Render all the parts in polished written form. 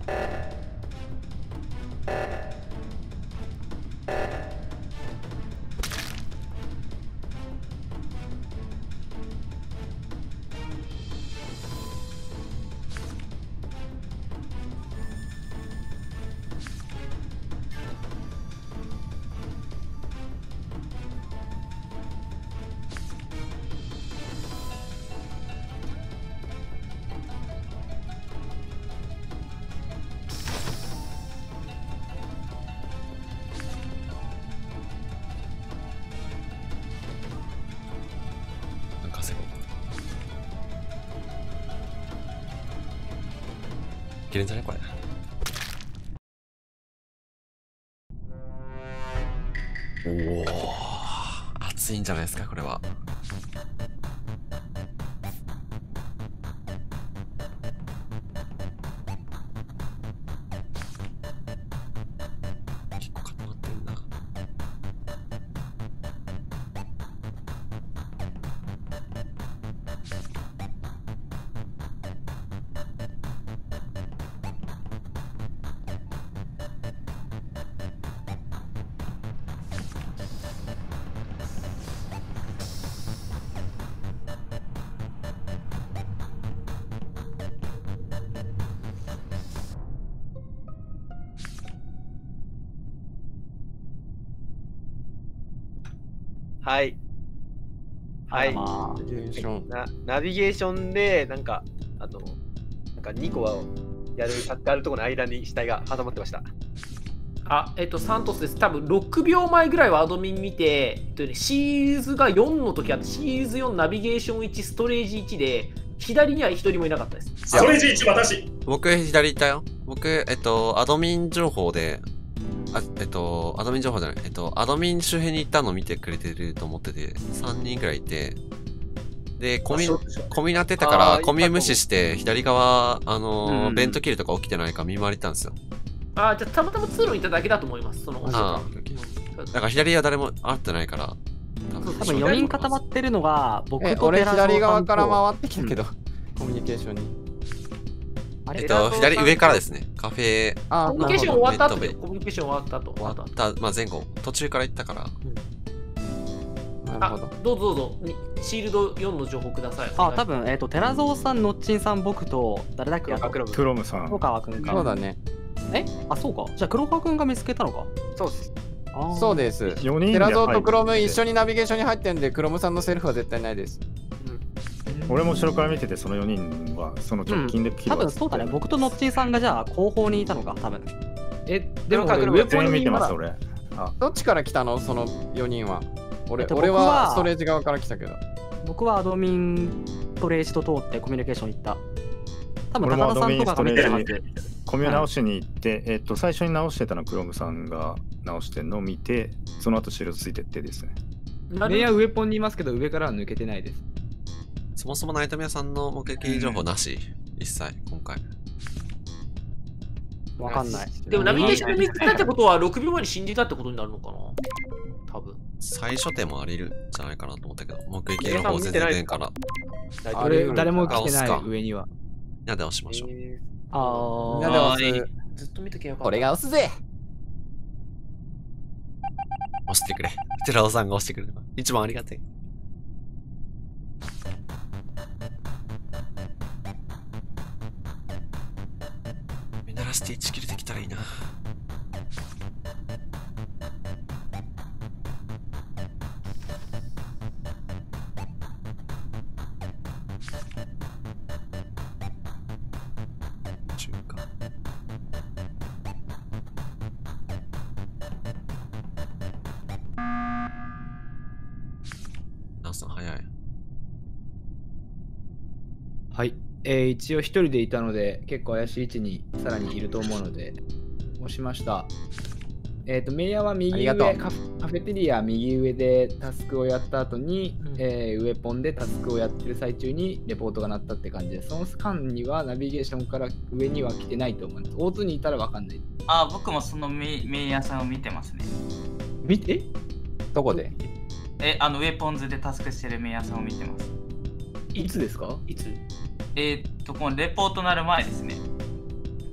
いけるんじゃないこれ。おお、熱いんじゃないですかこれは。結構固まってんな。 はい。はい。ナビゲーションで、なんか2個やるところの間に死体が挟まってました。 あ、サントスです。多分6秒前ぐらいはアドミン見て、シーズが4の時あって、シーズ4ナビゲーション1、ストレージ1で、左には一人もいなかったです。 ストレージ1、私。 僕、左いたよ。僕、アドミン情報で、アドミン情報じゃない、アドミン周辺に行ったのを見てくれてると思ってて、3人くらいいて、で、コミなってたから、コミ無視して、左側、ベントキルとか起きてないか見回りたんですよ。 あ、じゃあたまたま通路にいただけだと思います、その。 だから左は誰も会ってないから、 多分4人固まってるのが、僕と俺左側から回ってきたけど、コミュニケーションに。 左上からですね。カフェ。 コミュニケーション終わった後で、コミュニケーション終わった後。 終わった、まあ前後。途中から行ったから。 なるほど。どうぞ。シールド4の情報ください。 あ、多分、寺蔵さん、のっちんさん、僕と、誰だっけ？ クロムさん。 黒川くんか。 そうだね。 あ、そうか。じゃあ、黒川くんが見つけたのか。 そうです。 そうです。寺蔵とクロム一緒にナビゲーションに入ってるんで、クロムさんのセルフは絶対ないです。 俺も後ろから見てて、その4人はその直近で多分そうだね。僕とのっちんさんがじゃあ後方にいたのか、多分。 でも上全員見てます、俺。 どっちから来たのその4人は。俺はストレージ側から来たけど。 僕はアドミンストレージと通ってコミュニケーション行った。多分俺もア高田さんとかドミンストが見てるはず。 レージコミュ直しに行って、最初に直してたのはクロムさんが直してるのを見て、その後シールドついてってですね。 メイヤーウェポンにいますけど、上からは抜けてないです。 そもそもナイトメアさんの目撃情報なし、一切、今回。 わかんない。 でもナビゲーション見つけたってことは6秒前に死んでいたってことになるのかな、多分。 最初手もありるんじゃないかなと思ったけど、目撃情報全然出んから。 誰も来てない、上には。 やで押しましょう。 やで押す。 ずっと見とけよ。 俺が押すぜ。 押してくれ。寺尾さんが押してくれる。一番ありがたい。見習して1キルできたらいいな。中華。ナオさん早い。 はい。一応一人でいたので、結構怪しい位置にさらにいると思うので、押しました。メイヤーは右上、カフェテリア右上でタスクをやった後に、ウェポンでタスクをやってる最中にレポートが鳴ったって感じで、その間にはナビゲーションから上には来てないと思います。大津にいたらわかんない。 あ、僕もそのメイヤーさんを見てますね。 見て？ どこで？ ウェポンズでタスクしてるメイヤーさんを見てます。 いつですか？ いつ？ このレポートなる前ですね。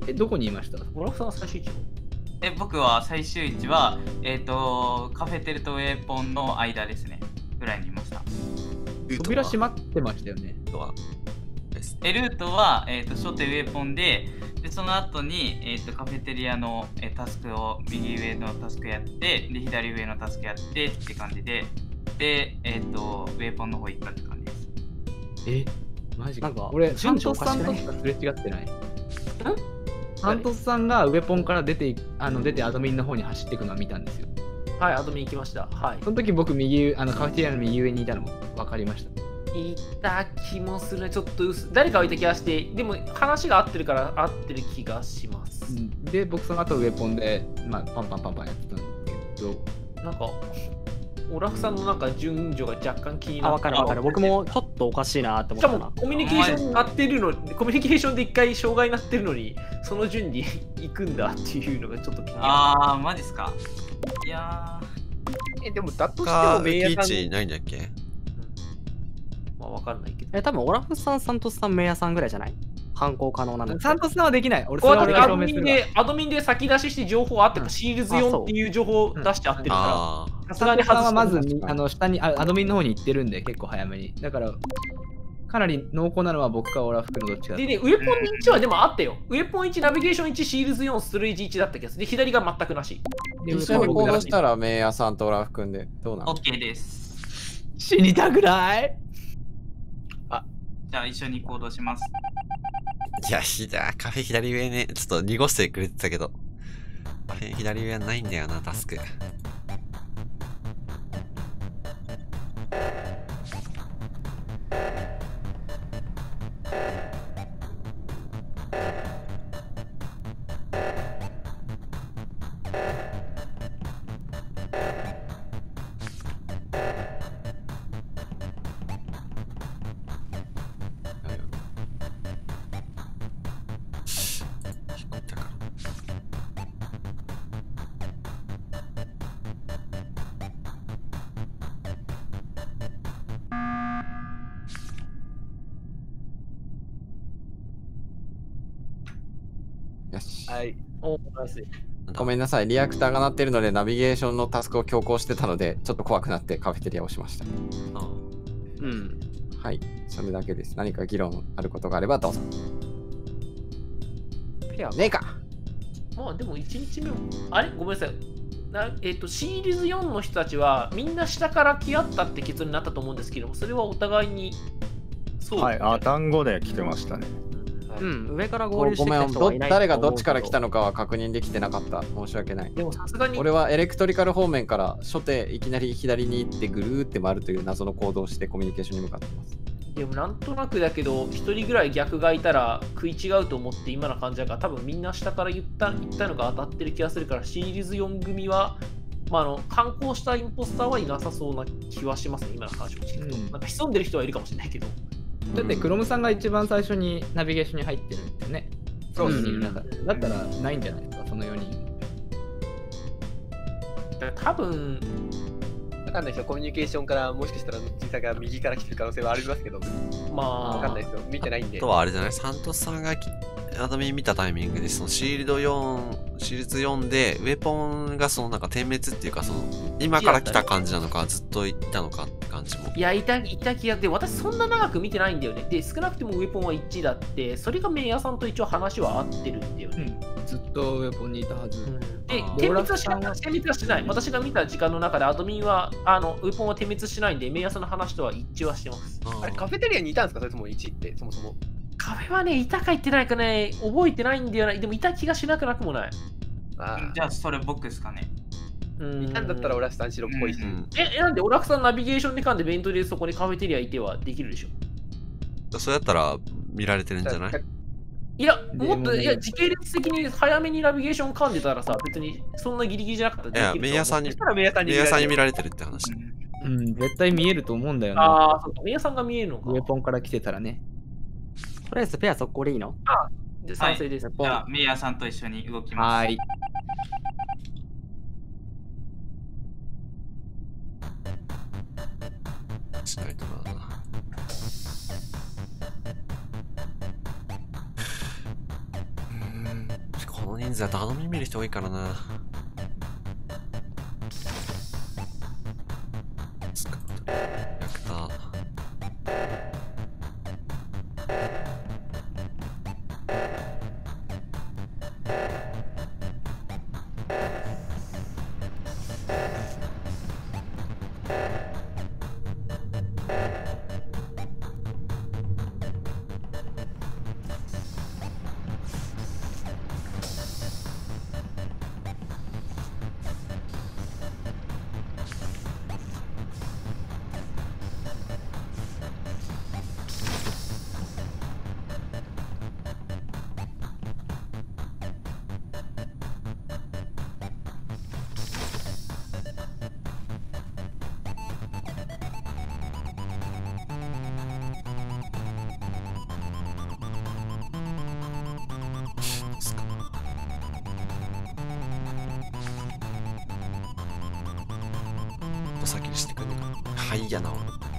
どこにいました？ オラフさんは最終位置僕は最終位置は、カフェテルとウェポンの間ですね。ぐらいにいました。 扉閉まってましたよね。 ルートはルートは、初手ウェポンで、その後に、カフェテリアの、タスクを右上のタスクやって、で左上のタスクやってって感じで、で、ウェポンの方行ったって感じです。 マジか。 なんか俺、サントス順序おかしくないさんとしかすれ違ってない。サントスさんがウェポンから出てアドミンの方に走っていくのは見たんですよ。 はい、アドミン行きました。はい。 その時僕カフェテリアの右上にいたのも分かりました。 いた気もするね。ちょっと誰かはいた気がして、でも話が合ってるから合ってる気がします。 で、僕その後ウェポンで、パンパンパンパンやってたんですけど、 なんか、オラフさんのなんか順序が若干気になって。 わかるわかる。僕もちょっとおかしいなって思っしたかな。 もコミュニケーションになってるのに、コミュニケーションで一回障害になってるのに、その順に行くんだっていうのがちょっと気になる。 マジっすか。いやでもだとしてもメイヤさんキイチないんだっけ？ まあわかんないけど。 多分オラフさん、サントスさん、メイヤさんぐらいじゃない？犯行可能なの。 サントスさんはできない。俺、 こうやってアそれは俺が証明するわ。 ドミンで先出しして情報あってるから、シールズ4っていう情報を出してあってるあから、さすサントスさんがに外はまずしてる下にアドミンの方に行ってるんで、結構早めに。だから、かなり濃厚なのは僕かオラフクのどっちかだと。 でね、ウェポン1はでもあったよ。ウェポン1、ナビゲーション1、シールズ4、ストレージ1だった気がする。で、左が全くなし。 で一緒に行動したらメイヤさんとオラフ君でどうなの？ OK です。 死にたくない？ じゃあ一緒に行動します。 いや、カフェ左上ね、ちょっと濁してくれてたけど、カフェ左上はないんだよな、タスク。 よし。 はい。 おナイス。 ごめんなさい、リアクターが鳴ってるのでナビゲーションのタスクを強行してたので、ちょっと怖くなってカフェテリアをしました。はい、それだけです。何か議論あることがあればどうぞ。 ペアねえか。 まあでも1日目も、あれごめんなさい。シールズ4の人たちはみんな下から来合ったって結論になったと思うんですけども、それはお互いにそうはい、単語で来てましたね。 上から合流してごめん、 きた人はいない。 誰がどっちから来たのかは確認できてなかった。申し訳ない。 でもさすがに俺はエレクトリカル方面から初手いきなり左に行ってぐるーって回るという謎の行動をしてコミュニケーションに向かってます。 でもなんとなくだけど、1人ぐらい逆がいたら食い違うと思って今の感じだから、多分みんな下から言ったのが当たってる気がするから、シリーズ4組は、観光したインポスターはいなさそうな気はしますね、今の話を聞くと。なんか潜んでる人はいるかもしれないけど。 だってクロムさんが一番最初にナビゲーションに入ってるんだよね。 そうですね。だったらないんじゃないですか、その4人。 多分わかんないですよ。コミュニケーションからもしかしたら小さが右から来てる可能性はありますけど、わかんないですよ。見てないんで。 あとはあれじゃない、サントスさんがアドミン見たタイミングで、そのシールズ4で、ウェポンがそのなんか点滅っていうか、その、今から来た感じなのか、ずっといたのかって感じも。 いや、いた気がで、私そんな長く見てないんだよね。で、少なくてもウェポンは1だって、それがメイヤーさんと一応話は合ってるんだよね。 ずっとウェポンにいたはず。 で、点滅はしない。私が見た時間の中でアドミンは、ウェポンは点滅しないんで、メイヤーさんの話とは一致はしてます。 あれ、カフェテリアにいたんですか、それとも1って、そもそも。 カフェはね、いたかいってないかね、覚えてないんだよな。でもいた気がしなくもない。 じゃあそれ僕ですかね。 いたんだったらオラフさん白っぽいし。 なんでオラフさんナビゲーションでかんでベントでそこにカフェテリアいてはできるでしょ。 そうやったら見られてるんじゃない？ いや、もっと、時系列的に早めにナビゲーション噛んでたらさ、別にそんなギリギリじゃなかったらいや、メイヤーさんに見られてるって話。 絶対見えると思うんだよね。 ああ、そうか、メイヤーさんが見えるのか。 ウェポンから来てたらね。 とりあえずペア速攻でいいの？ 賛成です。 じゃあ、メイヤーさんと一緒に動きます。 はい。 しないとな。 の人数だとアドミン見る人多いからな。スカートリアクター。先にしてくんねえか。はいやな。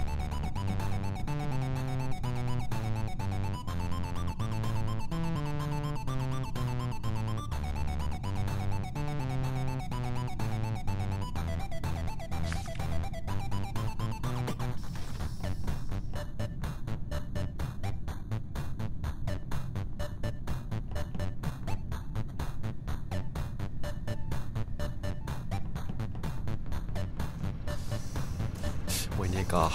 もういねえか。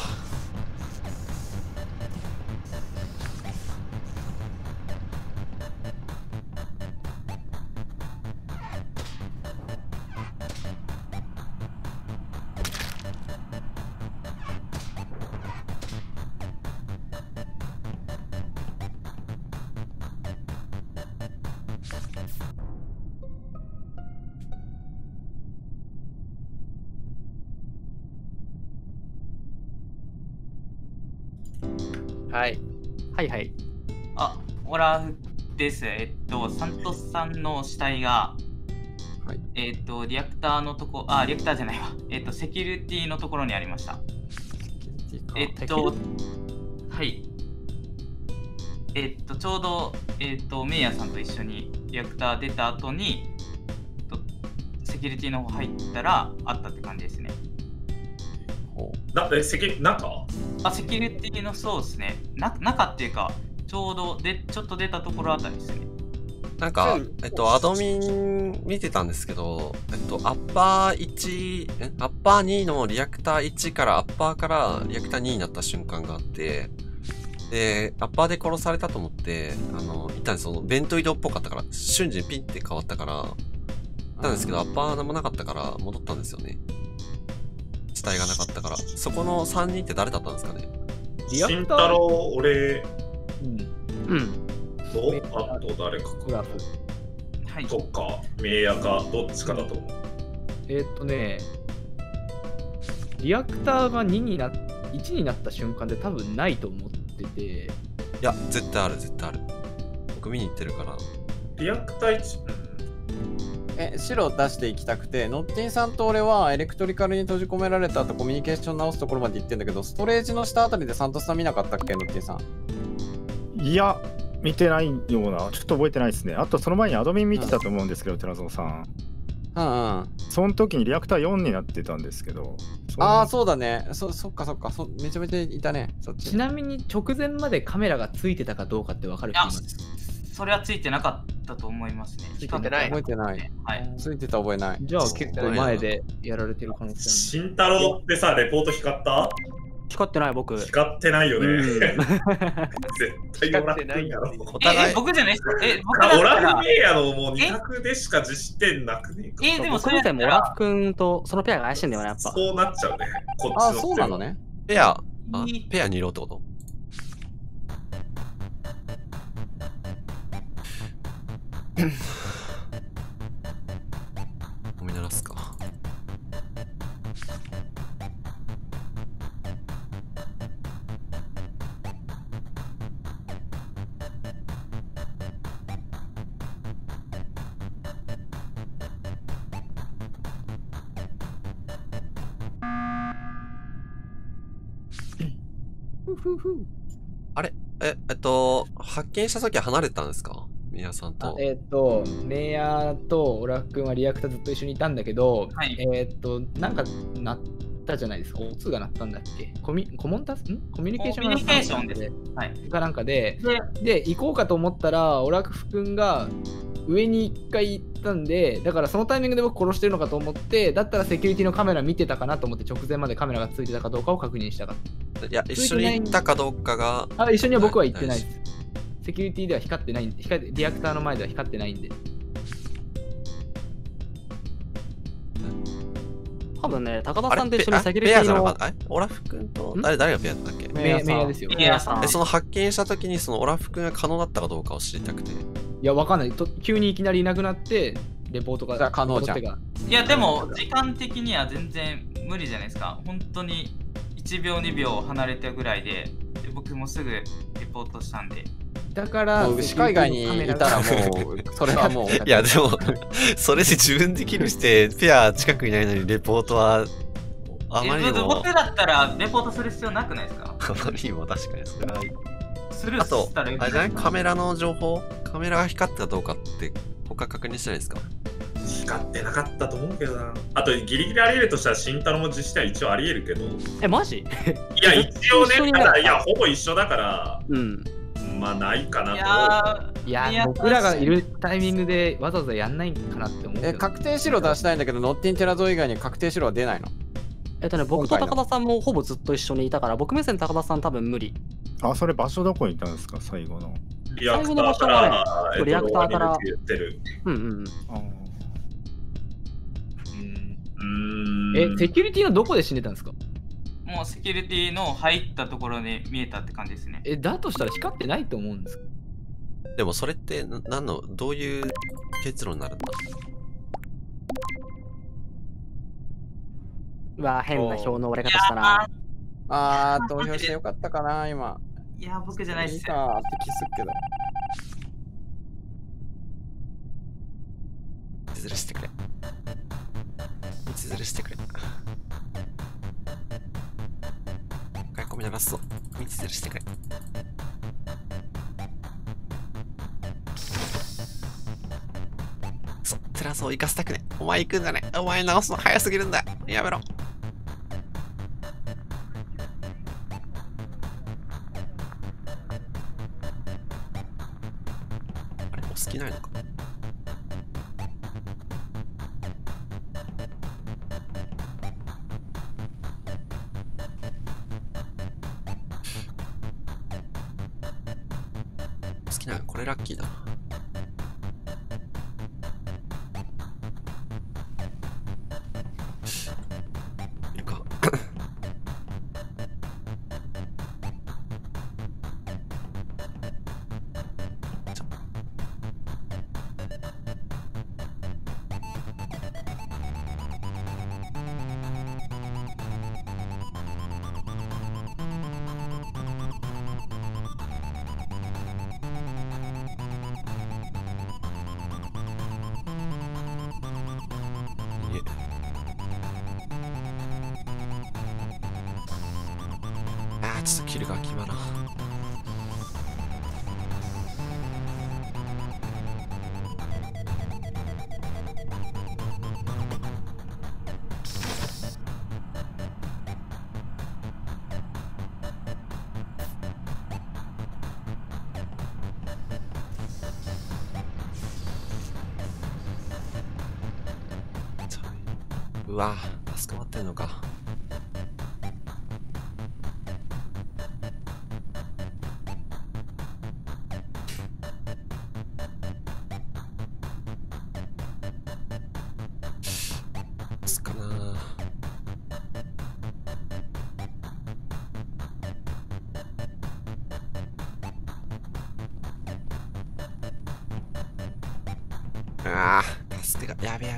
はい。 はいはい。 あ、オラフです。サントスさんの死体が、 はい。 リアクターのとこ、リアクターじゃないわ。セキュリティのところにありました。はい。ちょうど、メイヤーさんと一緒にリアクター出た後に、セキュリティの方入ったらあったって感じですね。 セキュリティのそうですね。中っていうか、ちょっと出たところあたりですね。 なんか、アドミン見てたんですけど、アッパー2のリアクター1からアッパーからリアクター2になった瞬間があって、で、アッパーで殺されたと思って、一旦そのベント移動っぽかったから、瞬時にピンって変わったから、行ったんですけど、アッパー何もなかったから戻ったんですよね。死体がなかったから。そこの3人って誰だったんですかね。 慎太郎、俺、と、あと誰かか。 はい。 とか、メイヤか、どっちかだと思う。 リアクターが1になった瞬間で多分ないと思ってて。 いや、絶対ある、絶対ある。僕見に行ってるから。 リアクター1、 白を出していきたくて、ノッティンさんと俺はエレクトリカルに閉じ込められた後コミュニケーション直すところまで行ってんだけど、ストレージの下あたりでサントスさん見なかったっけ、ノッティンさん。 いや、見てないような、ちょっと覚えてないですね。あとその前にアドミン見てたと思うんですけど、寺園さん。その時にリアクター4になってたんですけど。 そうだね。そっかめちゃめちゃいたね。そっち。 ちなみに直前までカメラがついてたかどうかって分かる人います？ それはついてなかったと思いますね。 ついてない。 覚えてない。はい。ついてた覚えない。 じゃあ結構前でやられてる可能性ある。 慎太郎ってさ、レポート光った？ 光ってない僕。 光ってないよね。絶対オラフないやろ。 僕じゃないですか。 オラフメイヤのもう2択でしか実施点なくねえか。 でもそれでもオラフ君とそのペアが怪しいんだよね、やっぱ。 そうなっちゃうね。こっちの。 そうなのね。 ペア2色ってこと？お見鳴らすか。あれ発見した時は離れてたんですか？ メイヤーさんと。 メイヤーとオラフ君はリアクターずっと一緒にいたんだけど、 はい、 なんかなったじゃないですか。O2 がなったんだっけ？コミュニケーションコミュニケーションです。 はい。かなんかで、行こうかと思ったら、オラフ君が上に1回行ったんで、だからそのタイミングで僕殺してるのかと思って、だったらセキュリティのカメラ見てたかなと思って、直前までカメラがついてたかどうかを確認したかった。 いや、一緒に行ったかどうかが。 一緒には僕は行ってないです。セキュリティでは光ってないんで、リアクターの前では光ってないんで。 多分ね、高田さんと一緒にセキュリティの。 オラフ君と誰がペアだったっけ？ メイヤーですよ。 メイヤーさん。 その発見した時にそのオラフ君が可能だったかどうかを知りたくて。いや、わかんない。急にいきなりいなくなって、レポートが可能じゃん。 いや、でも、時間的には全然無理じゃないですか。本当に1秒、2秒離れたぐらいで、僕もすぐレポートしたんで。 だから、 牛海外にいたらもう、それはもう。 いや、でも、それで自分でキルして、ペア近くにないのにレポートは、あまりにも。 僕だったらレポートする必要なくないですか？ あまりにも確かにそれは。 スルーしたらいい。 あれじゃない？カメラの情報？カメラが光ってたかどうかって、他確認してないですか？ 光ってなかったと思うけどな。あと、ギリギリあり得るとしたら、慎太郎も実施は一応あり得るけど。 マジ？ いや、一応ね、ただ、いや、ほぼ一緒だから、まあ、ないかなと。いや、僕らがいるタイミングでわざわざやんないかなって思う。 確定白出したいんだけど、ノッティンテラゾ以外に確定白は出ないの？ 僕と高田さんもほぼずっと一緒にいたから、僕目線高田さん多分無理。 それ場所どこにいたんですか、最後の。 最後の場所はね、リアクターから。 セキュリティのどこで死んでたんですか？ もうセキュリティの入ったところで見えたって感じですね。 だとしたら光ってないと思うんですか？ でもそれってどういう結論になるんだ？ 変な票の折れ方したな。 投票してよかったかな、今。 いや、僕じゃないっす。 いいかって気するけど。 道ずるしてくれ。道ずるしてくれ。買い込み流すぞ。道ずるしてくれ。テラスを行かせたくね。お前行くんじゃねえ。お前直すの早すぎるんだ。やめろ。あれ、お好きないのか？好きなの？これラッキーだな。ちょっとキルが決まらん。うわ、助かってんのか。タスクがやべ。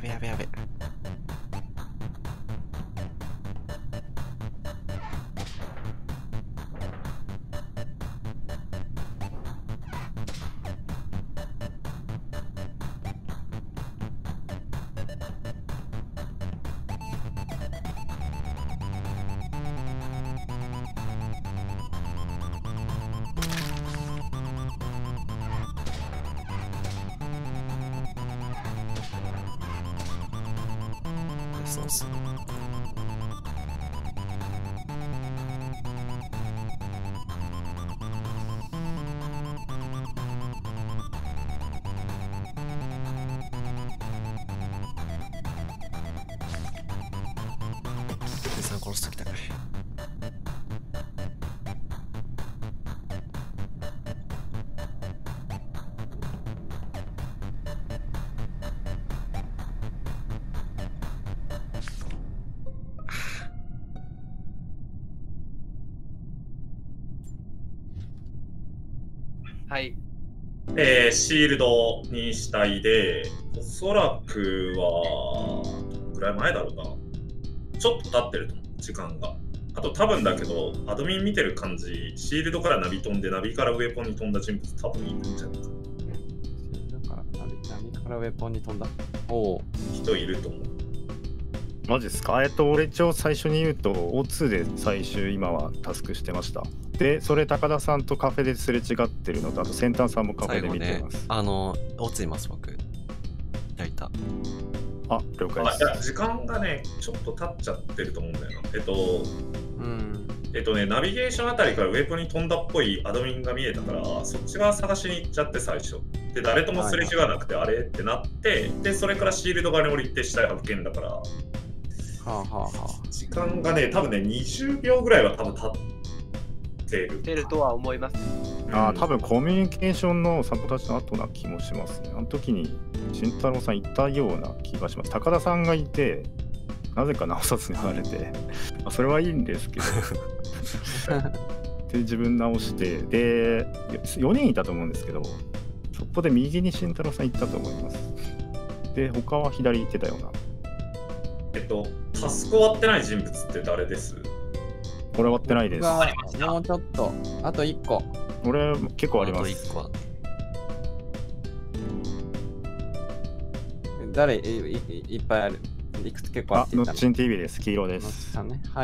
そうっす。さん殺しときたくない。 はい。 シールドにしたいで、おそらくは、どのくらい前だろうな。ちょっと経ってると思う、時間が。あと多分だけど、アドミン見てる感じ、シールドからナビ飛んで、ナビからウェポンに飛んだ人物多分いるんじゃないかな。 シールドからナビからウェポンに飛んだ。おお。 人いると思う。 マジですか？俺一応最初に言うと O2 で最終今はタスクしてました。で、それ高田さんとカフェですれ違ってるのと、あと先端さんもカフェで見てます。 O2 います、僕。焼いた。 あ、了解です。 いや、時間がね、ちょっと経っちゃってると思うんだよな。ナビゲーションあたりからウェポンに飛んだっぽいアドミンが見えたから、そっち側探しに行っちゃって最初。で、誰ともすれ違わなくて、あれってなって、で、それからシールド側に降りて死体発見だから、時間がね、多分ね、20秒ぐらいは多分経ってるとは思います。 多分コミュニケーションのサポたちの後な気もしますね。あの時に慎太郎さんいたような気がします。高田さんがいて、なぜか直さずに離れて、それはいいんですけど。で、自分直して、で、4人いたと思うんですけど、そこで右に慎太郎さん行ったと思います。で、他は左行ってたような。 タスク終わってない人物って誰です？ これ終わってないです。 もうちょっと。あと1個。 俺結構あります。 あと1個は。 誰いっぱいある。いくつ結構あってノッチン TV です。黄色です。 ね、はい。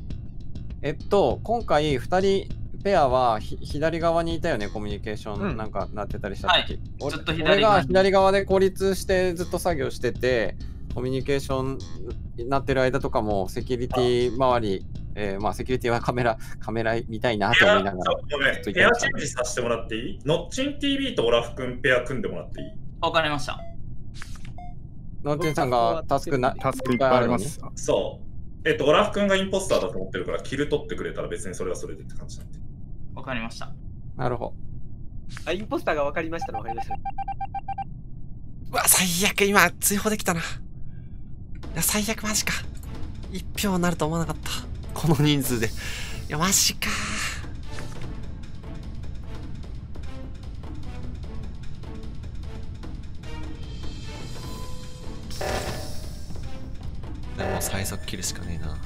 今回2人ペアは左側にいたよね、コミュニケーションなんかなってたりした時。 はい、ずっと俺が左側で孤立してずっと作業してて、コミュニケーションになってる間とかもセキュリティ周り、セキュリティはカメラ見たいなと思いながら。 ペアチェンジさせてもらっていい？ノッチン TV とオラフ君ペア組んでもらっていい？ わかりました。 ノッチンさんがタスクいっぱいあります。 そう。オラフ君がインポスターだと思ってるから、キル取ってくれたら別にそれはそれでって感じなんで。 わかりました。 なるほど。インポスターがわかりましたのわかりました。 うわ、最悪、今、追放できたな。いや、最悪、マジか。1票になると思わなかった。この人数で。いや、マジか。でも、最速切るしかねえな。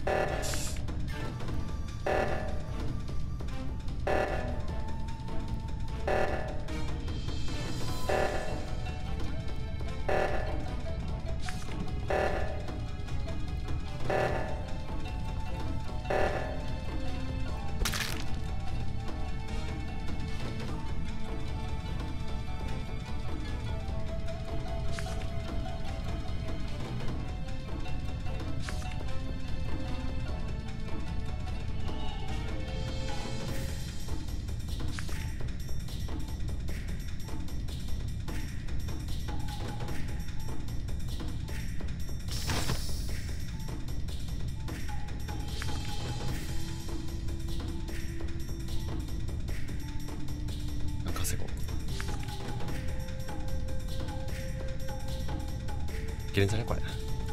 いけるんじゃないこれ。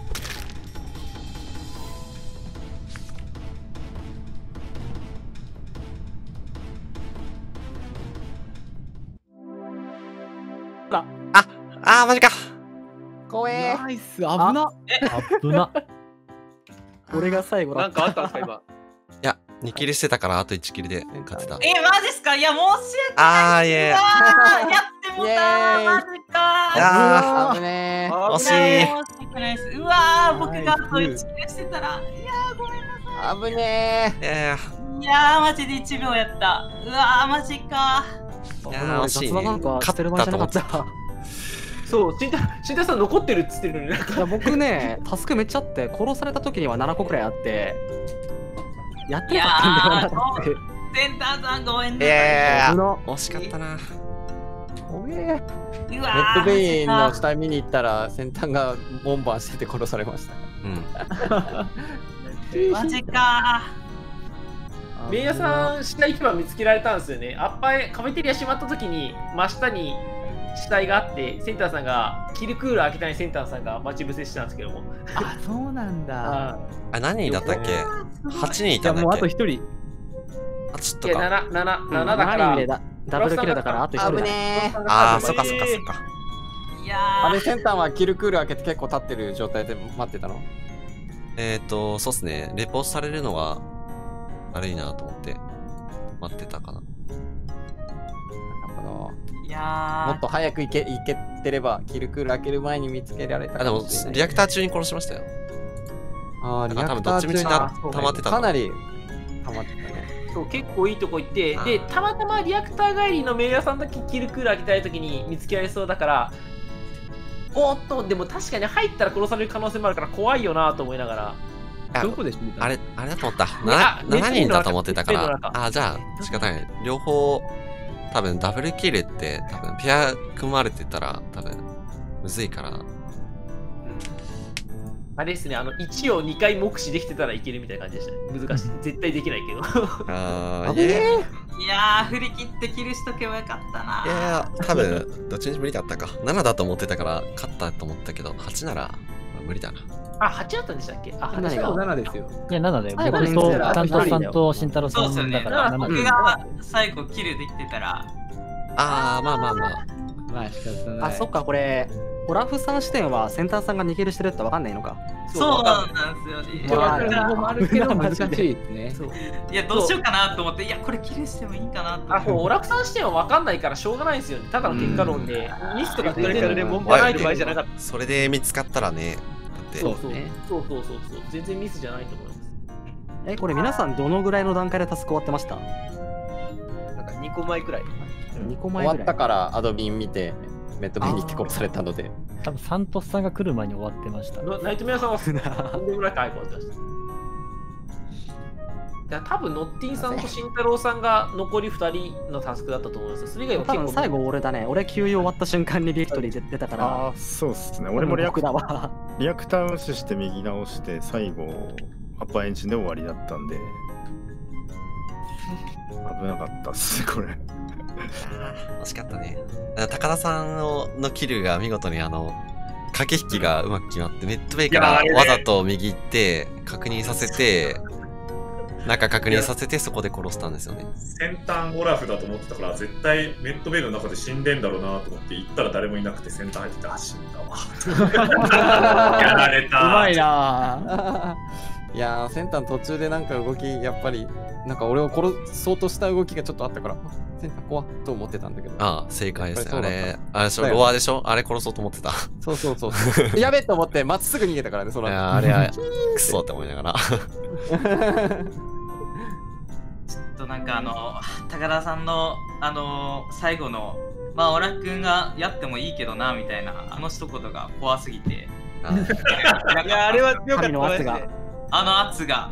マジか。 怖え。 ナイス、危な。危な。俺が最後だ。 なんかあったんですか今。 いや、2キルしてたからあと1キルで勝てた。 マジですか？いや、申し訳ない。やってもたー。マジか。 危ねー。惜しい。 申し訳ないです。うわー、僕があと1キルしてたら。いやー、ごめんなさい。 危ねー。いやー、マジで1秒やった。うわー、マジか。 いやー、惜しいね。 勝ったと思った。 そう、慎太郎さん残ってるっつってるのになんか。 いや僕ね、タスクめっちゃあって、殺された時には7個くらいあって、やってなかったんだよなって。 センターさんごめんいやね。 惜しかったな。 おめえ。 うわレッドベインの死体見に行ったら先端がボンバンしてて殺されました。 マジかメイヤさん死体行けば見つけられたんですよね。アッパーカフェテリア閉まった時に真下に死体があって、センターさんがキルクール開けたにセンターさんが待ち伏せしてたんですけども。 あ、そうなんだ。 あ、何人だったっけ ?8 人いたんだっけ。 もうあと1人。 あ、ちょっといや、 か。 7だから 7人でダブルキルだからあと1人だ。 危ねー。 ああ、そっかそっかそっか。 いやあれ、センターはキルクール開けて結構立ってる状態で待ってたの？ そうっすね。レポされるのが悪いなと思って待ってたかな。 なるほど。 いやもっと早く行けてれば、キルクール開ける前に見つけられたあ、でも、リアクター中に殺しましたよ。 ああ、リア多分クターどっちみち溜まってたかなり溜まってたね。 そう結構いいとこ行って、で、たまたまリアクター帰りのメイヤーさんだけキルクール開けたい時に見つけられそうだから、おっと、でも確かに入ったら殺される可能性もあるから怖いよなと思いながら。 どこで死んでた？ あれだと思った。 あ 7人だと思ってたかネットのら。 中あ、じゃあ、仕方ない。両方、多分ダブルキルって多分ペア組まれてたら多分むずいから。 あれですね、1を2回目視できてたらいけるみたいな感じでしたね。難しい。絶対できないけど。 あいやー、振り切ってキルしとけばよかったな。 いや多分どっちにしろ無理だったか。7だと思ってたから勝ったと思ったけど、8なら無理だな。 あ、8だったんでしたっけ？あ、8 そうだ。 7ですよ。 いや、7だよ。 最後僕とに担当さんと慎太郎さそうですよね。 んだから7 僕が最後キルできてたら。 あー、まあまあまあ。 まあ仕方ない。 あ、そっか、これ、オラフさん視点はセンターさんが逃げるしてるってわかんないのか。 そうなんですよね。 まあ、ここもあるけど難しいですね。 いや、どうしようかなと思って、いや、これキルしてもいいかなと思って。 オラフさん視点は分かんないからしょうがないんですよね。ただの結果論で。ミスとか全然ね、文句ない場合じゃなかった。 それで見つかったらね。 そうね。そう。全然ミスじゃないと思います。 これ皆さんどのぐらいの段階でタスク終わってました？ なんか2個前くらい。 2個前ぐらい。 終わったからアドビン見て、メットベイに行って殺されたので。 多分サントスさんが来る前に終わってました。 ナイトメアさんはとんでもなく早く終わってました。多分ノッティンさんと慎太郎さんが残り2人のタスクだったと思います。それ以外は結構。 最後俺だね。俺給油終わった瞬間にビクトリー出たから。 ああ、そうっすね。俺もリアクター無視して右直して最後アッパーエンジンで終わりだったんで危なかったっすこれ。 惜しかったね。高田さんのキルが見事に駆け引きがうまく決まって、メットベイからわざと右行って確認させて、中確認させてそこで殺したんですよね。 先端オラフだと思ってたから絶対メットベイの中で死んでんだろうなと思って行ったら誰もいなくて先端入ってて、あ、死んだわ。やられた。 うまいな。 いやー、センター途中でなんか動き、やっぱりなんか俺を殺そうとした動きがちょっとあったから、センター怖っと思ってたんだけど。 ああ、正解ですね。あれロアでしょ？あれ殺そうと思ってた。 そう。やべえと思ってまっすぐ逃げたからね、その。 あれはクソって思いながら。 ちょっとなんか高田さんの最後のまあオラ君がやってもいいけどなみたいな一言が怖すぎて。 いや、あれは強かったですね。 圧が。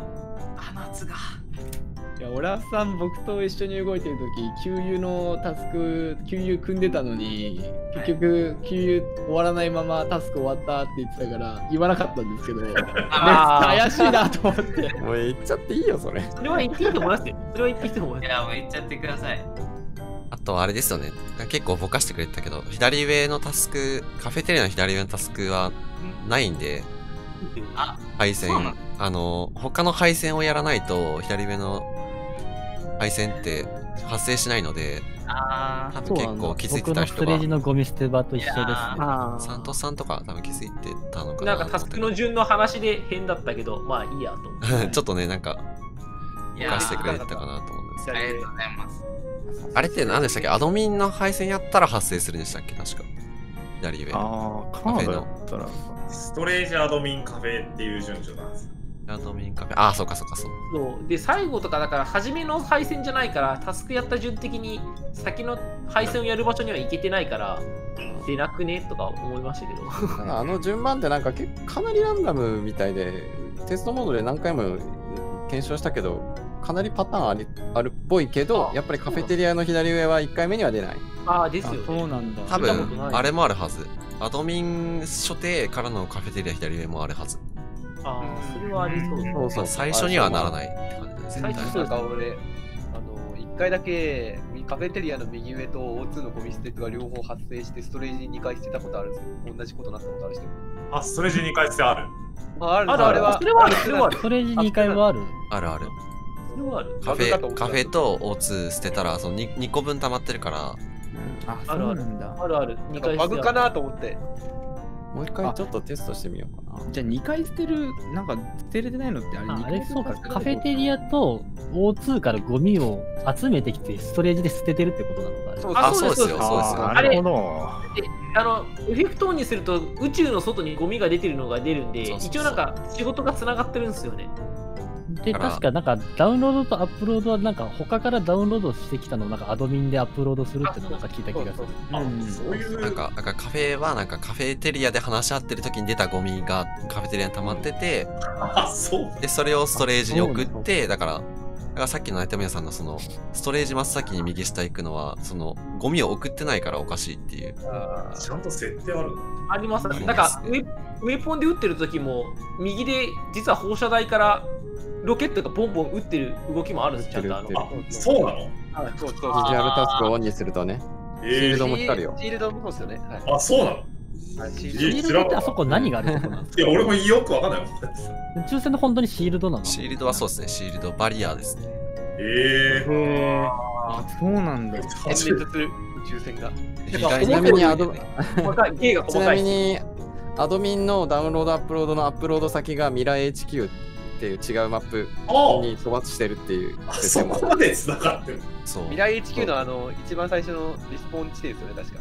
いや、オラフさん、僕と一緒に動いてるとき、給油のタスク、給油組んでたのに、結局、給油終わらないままタスク終わったって言ってたから、言わなかったんですけど、怪しいなと思って。 もう言っちゃっていいよ、それ。 それは言っていいと思いますよ。それは言っていいと思います。 いや、もう言っちゃってください。 あと、あれですよね。結構ぼかしてくれてたけど、左上のタスク、カフェテリアの左上のタスクはないんで、配線。他の配線をやらないと、左上の配線って発生しないので、多分結構気づいてた人が。 僕のストレージのゴミ捨て場と一緒ですね。 サントさんとか多分気づいてたのかな。なんかタスクの順の話で変だったけど、まあいいやと思って。 ちょっとね、なんか、ぼかしてくれてたかなと思うんですけど。 ありがとうございます。 あれって何でしたっけ？アドミンの配線やったら発生するんでしたっけ？確か。左上。 カードだったら。 ストレージアドミンカフェっていう順序なんです。 アドミンカフェ。あ、そうかそうかそう。 そうで、最後とかだから、初めの配線じゃないから、タスクやった順的に先の配線をやる場所には行けてないから、出なくねとか思いましたけど。 あの順番ってなんかかなりランダムみたいで、テストモードで何回も検証したけど、かなりパターンあるっぽいけど、やっぱりカフェテリアの左上は1回目には出ない。 ああ、ですよね。 そうなんだ。 多分、あれもあるはず。アドミン所定からのカフェテリア左上もあるはず。 ああ、それはありそうです。 最初にはならないって感じですね。 なんか俺、1回だけカフェテリアの右上と O2 のゴミステップが両方発生してストレージ2回捨てたことあるんですけど、同じことになったことある人。 あ、ストレージ2回捨てある。 あるあれは、それはある。 ストレージ2回はある。 あるある。 それはある。 カフェと O2 捨てたら、その 2個分溜まってるから。 あ、そうなんだ。 あるある。2回バグかなと思って。 もう一回ちょっとテストしてみようかな。 じゃあ2回捨てる、なんか捨てれてないのってあれ2回あれそうか、カフェテリアと O2 からゴミを集めてきて、ストレージで捨ててるってことなのか。 あ、そうですよ、そうですよ。 なるほど。 エフェクトオンにすると宇宙の外にゴミが出てるのが出るんで、一応なんか仕事がつながってるんですよね。 で、確かなんかダウンロードとアップロードはなんか他からダウンロードしてきたのをなんかアドミンでアップロードするってのをなんか聞いた気がする。 そういう。 なんかカフェはなんかカフェテリアで話し合ってる時に出たゴミがカフェテリアに溜まってて、 あ、そう。 で、それをストレージに送って、だからさっきのナイトメアさんのそのストレージ真っ先に右下行くのはそのゴミを送ってないからおかしいっていう。 ちゃんと設定あるの？ あります。なんかウェポンで撃ってる時も右で実は放射台からロケットがポンポン撃ってる動きもあるんです。ちゃんとそうなの？ そうそう。 ビジュアルタスクをオンにするとね、シールドも光るよ。 シールドもそうですよね。 あ、そうなの？ シールドってあそこ何があるとこなんですか？ いや、俺もよくわかんないもん。 宇宙船の本当にシールドなの？ シールドはそうですね。シールドバリアですね。 あ、そうなんだ。 点滅する宇宙船が。 ちなみにアドミンのダウンロードアップロードのアップロード先がミラー HQ っていう違うマップに飛ばしてるっていう。 そこまで繋がってる。 そう。 ミラー HQ の一番最初のリスポーン地点ですよね、確か。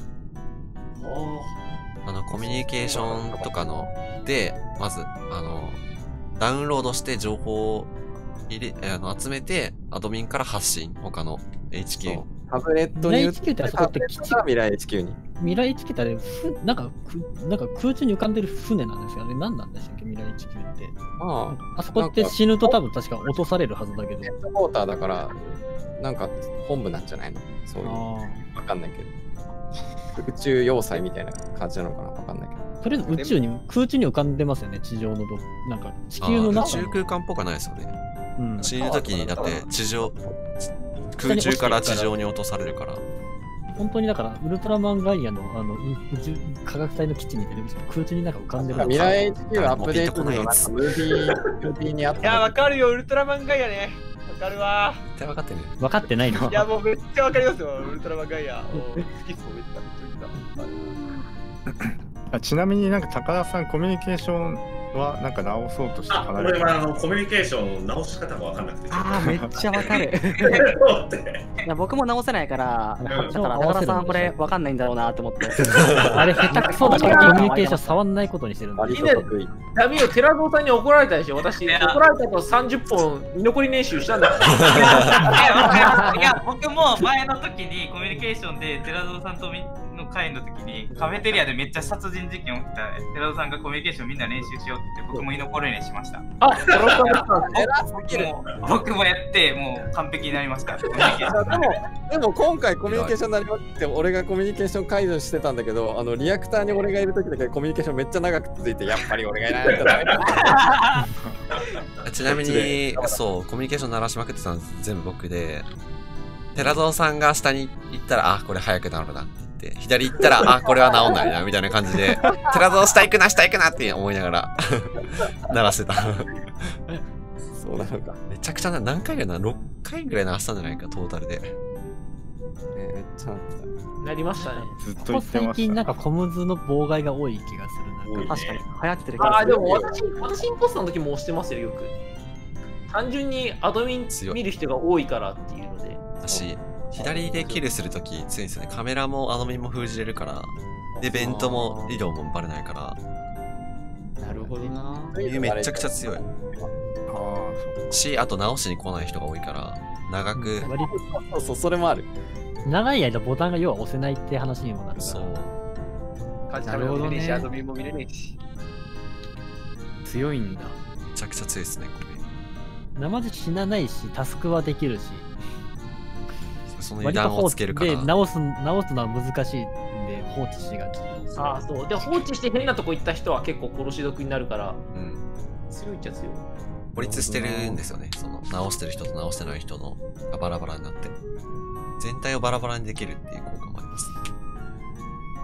コミュニケーションとかので、まずダウンロードして情報を集めて、アドミンから発信、他の HQ。 タブレットにミラー HQ ってあそこって基地がミラー HQ に。 ミラー HQ ってあれ、なんか空中に浮かんでる船なんですよね。何なんでしたっけ、ミラー HQ って。あそこって死ぬと多分確か落とされるはずだけど。 ヘッドウォーターだから、なんか本部なんじゃないの？そういう。わかんないけど。宇宙要塞みたいな感じなのかな？わかんないけど。 とりあえず空中に浮かんでますよね、地上のなんか地球の中宇宙空間っぽくないですよね。死ぬ時にだって空中から地上に落とされるから。 本当にだからウルトラマンガイアの宇宙科学隊の基地みたいな空中になんか浮かんでる。 ミラー HQ アップデートのなんかムービーにあった。 いや、わかるよ、ウルトラマンガイアね。わかるわ。 絶対分かってね。 分かってないの？ いや、もうめっちゃわかりますよ、ウルトラマンガイア。好きっすもん、めっちゃ。 ちなみになんか高田さんコミュニケーションはなんか直そうとして離れてる。 俺はコミュニケーション直し方が分かんなくて。 めっちゃわかる。いや僕も直せないから、だから高田さんこれわかんないんだろうなと思って。 あれ下手くそだからコミュニケーション触んないことにしてるんだ。 ダメよ、寺蔵さんに怒られたでしょ。私、怒られたと30本居残り練習したんだ。 いや、僕も前の時にコミュニケーションで寺蔵さんとの会の時にカフェテリアでめっちゃ殺人事件起きた寺田さんがコミュニケーションみんな練習しようって僕も居残りにしました。 あ、寺田さん偉すぎる。 僕もやってもう完璧になりました。コミュニケーションでも今回コミュニケーションになりますって俺がコミュニケーション解除してたんだけど、リアクターに俺がいる時だけコミュニケーションめっちゃ長く続いてやっぱり俺がいないとダメだ。 ちなみにそうコミュニケーション鳴らしまくってたの全部僕で、寺蔵さんが下に行ったらこれ早くなるなって言って、左行ったらこれは治んないなみたいな感じで寺蔵下行くな下行くなって思いながら鳴らしてた。 そうなのか。 めちゃくちゃ何回ぐらいな、6回ぐらい鳴らしたんじゃないかトータルで。 めっちゃなりましたね。 ずっと言ってました。 最近なんかコムズの妨害が多い気がする。なんか確かに流行ってる気がする。 でも私インポスターの時も押してますよ、よく。単純にアドミン見る人が多いからっていうので。 私、左でキルするとき強いんですよね。カメラもアドミンも封じれるから。で、ベントも移動もバレないから。 なるほどな。 めちゃくちゃ強い。 あと直しに来ない人が多いから、長く。 そうそう、それもある。 長い間ボタンが要は押せないって話にもなるから。 そう。 なるほどね。アドミンも見れねえし。 強いんだ。 めちゃくちゃ強いですね、これ。 まず死なないし、タスクはできるし。 その油断をつけるから。 で、直すのは難しいんで放置しがち。 ああ、そう。で、放置して変なとこ行った人は結構殺し毒になるから、強いっちゃ強い。 孤立してるんですよね。その直してる人と直してない人のがバラバラになって。全体をバラバラにできるっていう効果もあります。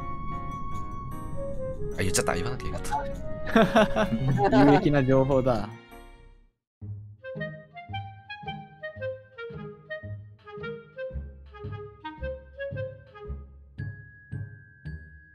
あ、言っちゃった。言わなきゃよかった。 有益な情報だ。